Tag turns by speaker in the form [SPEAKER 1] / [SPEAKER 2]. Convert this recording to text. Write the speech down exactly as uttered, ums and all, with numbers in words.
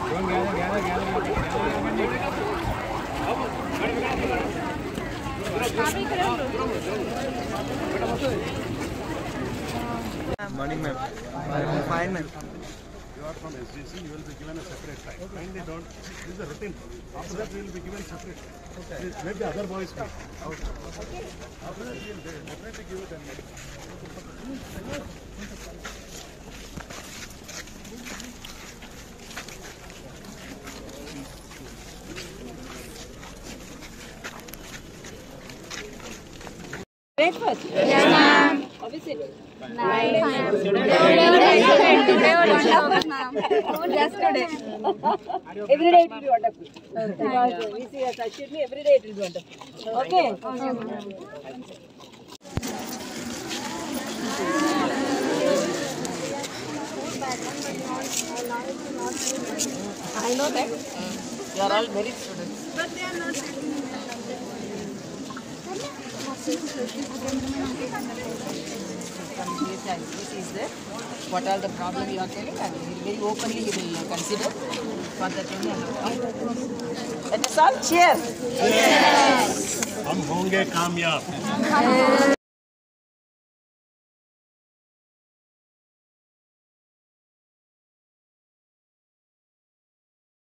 [SPEAKER 1] Morning, ma'am. Fine, ma'am.
[SPEAKER 2] You are from S G C, you will be given a separate time. Kindly don't. This is a written. After that, we will be given separate. Okay. Let the other boys come. Okay. After that, we will definitely give it ten minutes.
[SPEAKER 3] Breakfast? Yes, ma'am. How is it? Nice. Just today. Every day it will be wonderful. Because we see as Ashwini, every day it will be wonderful. Okay? Okay. I know that. You are all merit students. But they are not. From this and this is there. What are the problems you are telling, and very openly you will consider for the Trinayana. That is all. Cheer.
[SPEAKER 2] Yes. हम होंगे कामयाब.